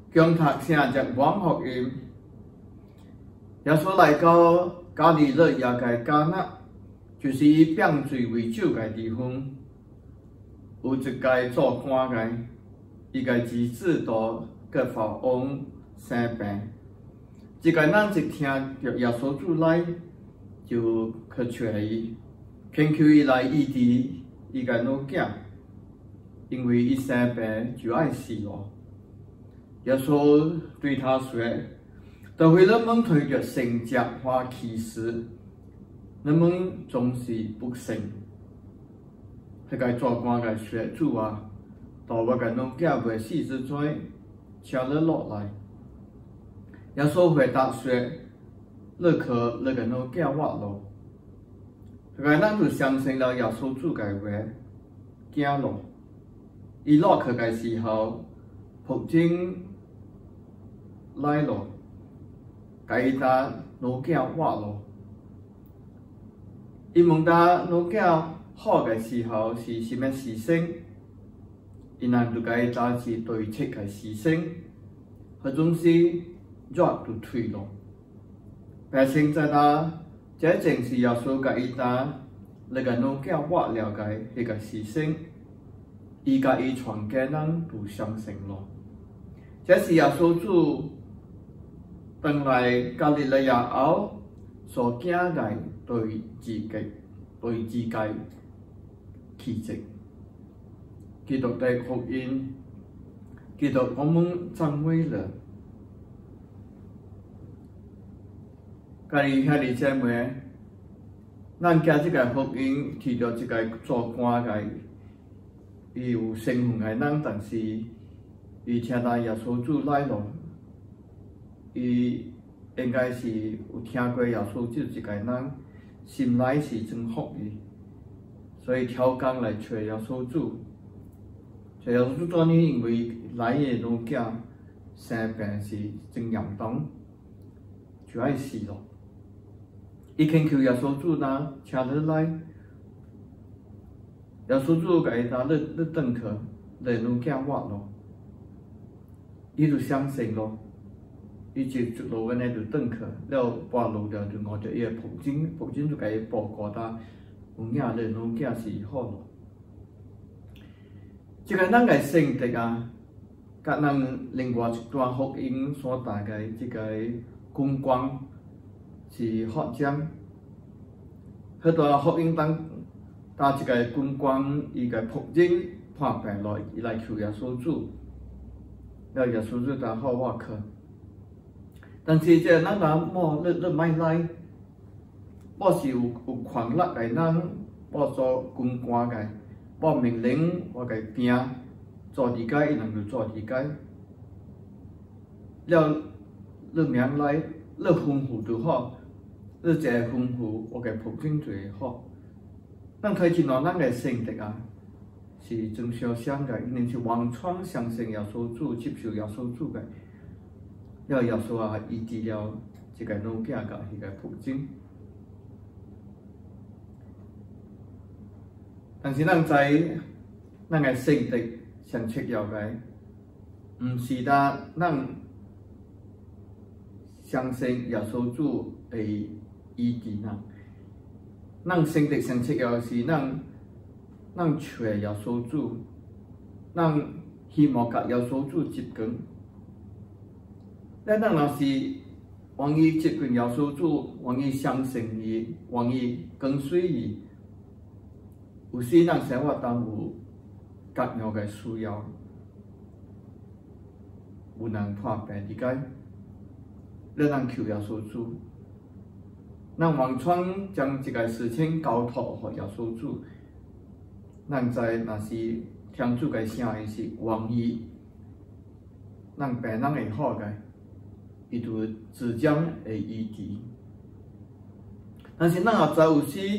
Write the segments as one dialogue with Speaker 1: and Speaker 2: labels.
Speaker 1: 强读成日往福音。耶稣来到加利勒亚嘅迦纳，就是以饼水为酒嘅地方。有一个做官嘅，伊个儿子都个法王生病。一个人一听着耶稣主来，就去找伊，恳求伊来医治伊个老囝，因为伊生病就爱死了。耶稣对他说：“当为人们推着圣洁花启示，人们总是不信。迄个做官个说：主啊，到我个老囝未死之前，请你落来。”耶稣回答说：“你可你个老囝活咯。”迄个人就相信了耶稣主个话，行咯。伊落去个时候，仆人来咯，甲伊搭老囝活咯。伊问他老囝好个时候是啥物时辰，伊人就甲伊搭是对切个时辰，迄种是热就退咯。百姓知道这正是耶稣甲伊搭那个老囝活了个迄个时辰，伊甲伊全家人都相信咯。这是耶稣主回来加利利亚后所行个对自己奇迹。基督的福音，基督我们赞美了。家己兄弟姐妹，咱家即个福音，提到一个做官个，伊有身份个人，但是伊听到耶稣主来咯，伊应该是有听过耶稣主一个人，心内是真服伊，所以挑工来找耶稣主。找耶稣主当年因为来个老囝生病是真严重，就爱死咯。伊恳求耶稣主呐，请你来。耶稣主甲伊讲：“你转去，你老囝活咯。”伊就相信咯。伊就一路安尼就转去，了半路了就遇着伊个仆人就甲伊报告他，有影你老囝是好咯。即个咱个圣德啊，甲咱另外一段福音所带个即个公光。是发展，迄段福音当一个军官，伊个仆人患病了，伊来求耶稣主，了耶稣主答好我去。但是这咱人某你莫来，我是有权力个人，我做军官个，我命令我个拼做理解，伊人就做理解。了你明来，你吩咐就好。你一个吩咐，我个仆人就会好。咱睇见咯，咱个圣德啊，是真相像个，因是完全相信耶稣主，接受耶稣主个。了耶稣啊，医治了一个老囝甲迄个仆人。但是咱知，咱个圣德上切要个，毋是咱相信耶稣主会医治咱。咱圣德上切要是咱找耶稣主，咱希望甲耶稣主接近。咱若是愿意接近耶稣主，愿意相信伊，愿意跟随伊，有时咱生活当有各样个需要，有人破病理解。咱求耶稣主，咱完全将这个事情交托给耶稣主。咱知若是天主个声音是愿意，咱病人会好个，伊就自将会医治。但是咱也知有时，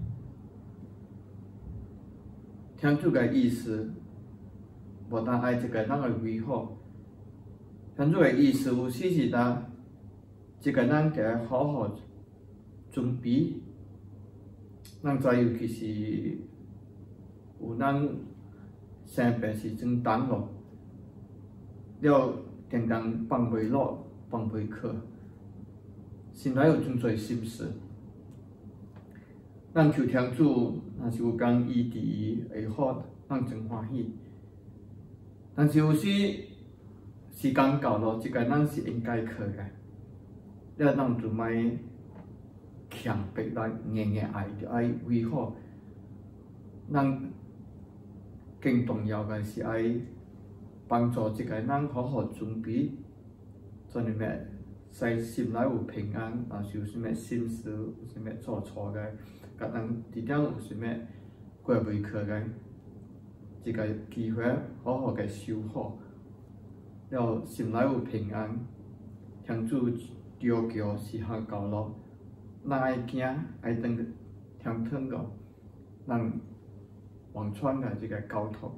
Speaker 1: 天主个意思，无当爱一个人个为好。天主个意思有时是呾。一个人得好好准备，咱知尤其是有人生病是真重咯。了常常放袂落、放袂去，心内有真侪心事。咱求天主，若是有工医治伊会好，咱真欢喜。但是有时时间到咯，即个咱是应该去的，了咱就莫强迫咱硬爱，就爱维护。咱更重要的是爱帮助即个咱好好准备，做啥物，使心内有平安，若是有啥物心事、有啥物做错个，甲咱伫点有啥物过袂去个，即个机会好好个修好，了心内有平安。天主要求是下到咯，咱爱行，爱当天堂个，咱完全个即个交托。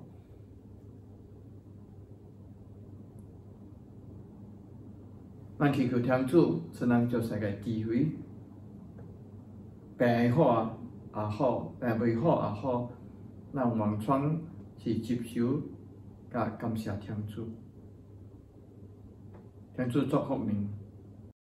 Speaker 1: 咱祈求天主赐咱做世个智慧，病会好也好，病袂好也好，咱完全是接受甲感谢天主。天主祝福您。